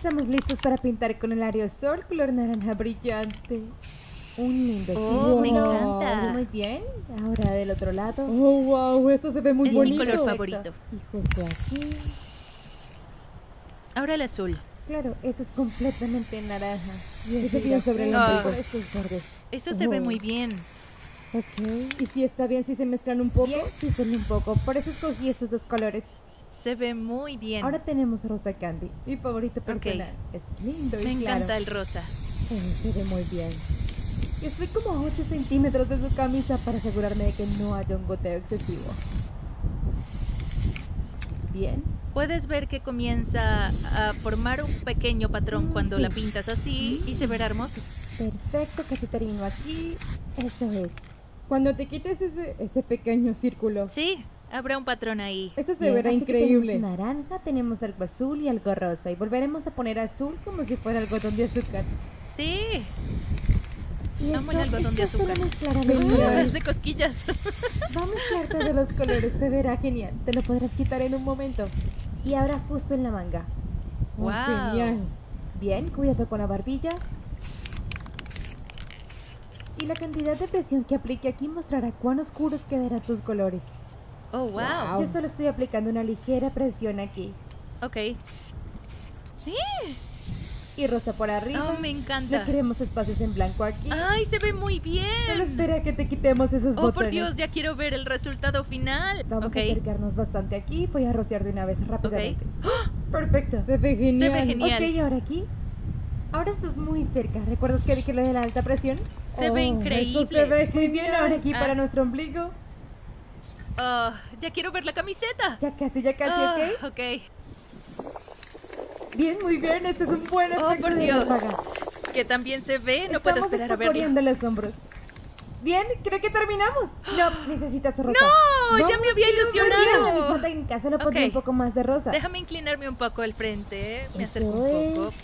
Estamos listos para pintar con el aerosol color naranja brillante. Un lindo Oh, me círculo. encanta. Muy bien. Ahora del otro lado. Oh, wow, esto se ve muy Es mi bonito. color Perfecto. favorito. Y justo aquí. Ahora el azul. Claro, eso es completamente naranja. Y Eso es bien sobre el ombligo. estos verdes. Eso se ve Oh. muy bien. Ok. ¿Y si está bien si se mezclan un poco? Bien, sí, son un poco. Por eso escogí estos dos colores. Se ve muy bien. Ahora tenemos rosa candy. Mi favorito personal. Es lindo y Me claro. encanta el rosa. Se ve muy bien. Estoy como a 8 centímetros de su camisa para asegurarme de que no haya un goteo excesivo. Bien. Puedes ver que comienza a formar un pequeño patrón cuando sí. la pintas así y se verá hermoso. Perfecto, casi termino aquí. Eso es. Cuando te quites ese pequeño círculo, Sí, habrá un patrón ahí. esto se Bien, verá así que increíble. tenemos naranja, tenemos algo azul y algo rosa. Y volveremos a poner azul como si fuera algodón de azúcar. Sí. Y Amo el algodón de esto es azúcar. solo mezclar a Genial. medida. Hace cosquillas. Va a mezclar todos los colores, se verá genial. Te lo podrás quitar en un momento. Y ahora justo en la manga. Oh, Wow. genial. Bien, cuidado con la barbilla. Y la cantidad de presión que aplique aquí mostrará cuán oscuros quedarán tus colores. Oh, wow. Wow. Yo solo estoy aplicando una ligera presión aquí. Ok. Y rosa por arriba. Oh, me Ya encanta. queremos espacios en blanco aquí. Ay, se ve muy bien. Solo espera a que te quitemos esos Oh, botones. por Dios, ya quiero ver el resultado final. Vamos Ok. a acercarnos bastante aquí. Voy a rociar de una vez rápidamente. Perfecto. Se ve genial. Se ve genial. Ok, y ahora aquí. Ahora esto es muy cerca. ¿Recuerdas que dije lo de la alta presión? Se ve Oh, increíble. Esto se ve Muy bien, genial. ahora aquí Ah. para nuestro ombligo. Ya quiero ver la camiseta. Ya casi, ¿ok? Ok. Bien, muy bien. Este es un buen Oh, efecto por de Dios. ráfaga. Que también se ve. No puedo Estamos esperar a verlo. escocoreando los hombros. Bien, creo que terminamos. No, necesitas rosa. ¡No! Ya Vamos, me había sí, muy Muy bien, la misma ilusionado. técnica, solo pondré Ok. un poco más de rosa. Déjame inclinarme un poco al frente. Me Eso acerco un poco.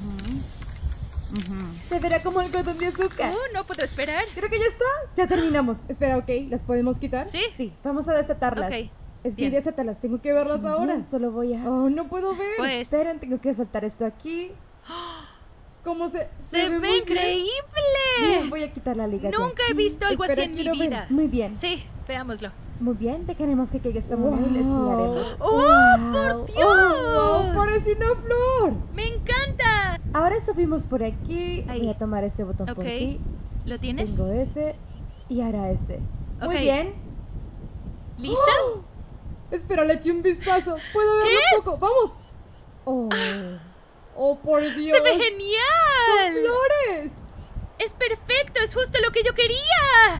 Se verá como algodón de azúcar. No puedo esperar. Creo que ya está. Ya terminamos. Espera, ok. ¿Las podemos quitar? ¿Sí? Sí, vamos a desatarlas. Ok. Speedy, Bien. acétalas. Tengo que verlas ahora. Bien, solo voy a... Oh, no puedo ver. Pues Esperen, tengo que soltar esto aquí. ¿Cómo se se ve muy bien? Bien, increíble. voy a quitar la liga. de Nunca he aquí. visto algo Espera, así en mi quiero ver. vida. Muy bien, Sí, veámoslo. muy bien. Dejaremos que caiga esta moneda y la Wow. estiraremos. ¡Oh, Wow. por Dios! ¡Oh, wow! ¡Parece una flor! ¡Me encanta! Ahora subimos por aquí. Ahí. Voy a tomar este botón por Ok. aquí. ¿Lo tienes? Tengo ese y ahora este. Muy Ok. bien. ¿Lista? Espera, le eché un vistazo. ¿Puedo verlo ¿Qué un poco? ¡Vamos! Oh. ¡Oh, por Dios! ¡Se ve genial! ¡Flores! ¡Es perfecto! ¡Es justo lo que yo quería!